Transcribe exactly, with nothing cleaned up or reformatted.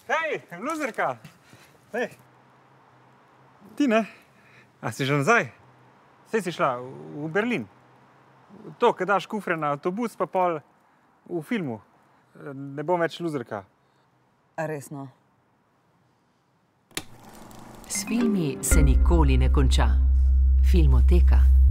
Hej, luzerka! Hej. Ti ne? A si že nazaj? Saj si šla v Berlin. To, ko daš kufre na avtobus, pa pol v filmu. Ne bom več luzerka. A resno? S filmi se nikoli ne konča. Filmoteka.